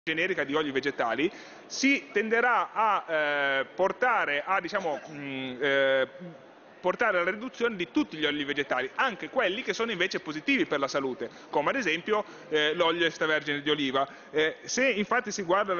generica di oli vegetali, si tenderà a portare alla riduzione di tutti gli oli vegetali, anche quelli che sono invece positivi per la salute, come ad esempio l'olio extravergine di oliva. Se infatti si guarda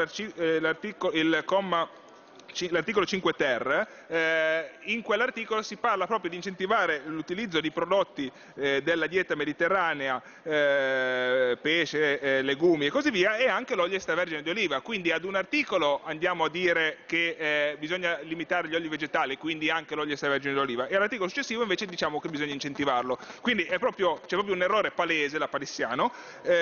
l'articolo 5 ter, in quell'articolo si parla proprio di incentivare l'utilizzo di prodotti della dieta mediterranea, pesce, legumi e così via, e anche l'olio extravergine di oliva. Quindi ad un articolo andiamo a dire che bisogna limitare gli oli vegetali, quindi anche l'olio extravergine di oliva, e all'articolo successivo invece diciamo che bisogna incentivarlo. Quindi c'è proprio un errore palese, lapalissiano,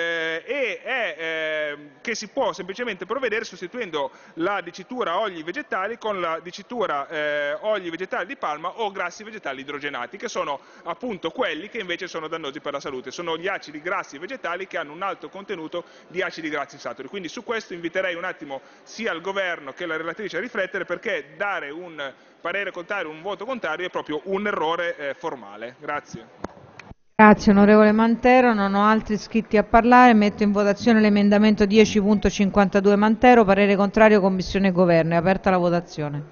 che si può semplicemente provvedere sostituendo la dicitura oli vegetali con la dicitura oli vegetali di palma o grassi vegetali idrogenati, che sono appunto quelli che invece sono dannosi per la salute. Sono gli acidi grassi vegetali che hanno un alto contenuto di acidi grassi saturi. Quindi su questo inviterei un attimo sia il governo che la relatrice a riflettere, perché dare un parere contrario, un voto contrario, è proprio un errore formale. Grazie. Grazie onorevole Mantero, non ho altri iscritti a parlare, metto in votazione l'emendamento 10.52 Mantero, parere contrario Commissione e Governo, è aperta la votazione.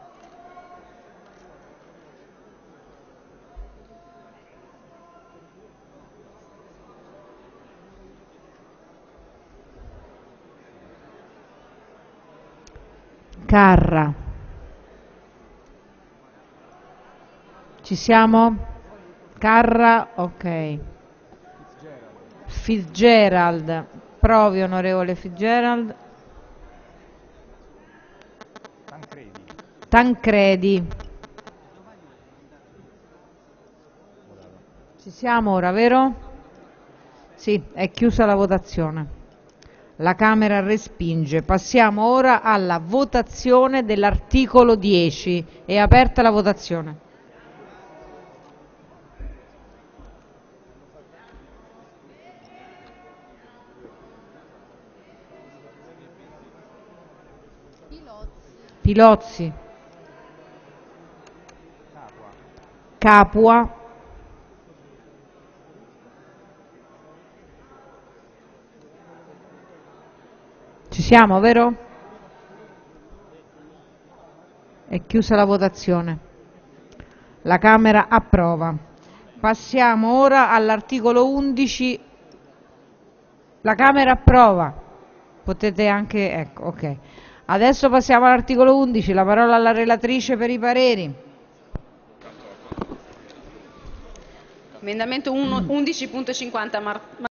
Carra. Ci siamo? Carra, ok. Fitzgerald, provi onorevole Fitzgerald. Tancredi. Ci siamo ora, vero? Sì, è chiusa la votazione. La Camera respinge. Passiamo ora alla votazione dell'articolo 10. È aperta la votazione. Pilozzi. Capua. Ci siamo, vero? È chiusa la votazione. La Camera approva. Passiamo ora all'articolo 11. La Camera approva. Potete anche, ecco, ok. Adesso passiamo all'articolo 11, la parola alla relatrice per i pareri. Emendamento 11.50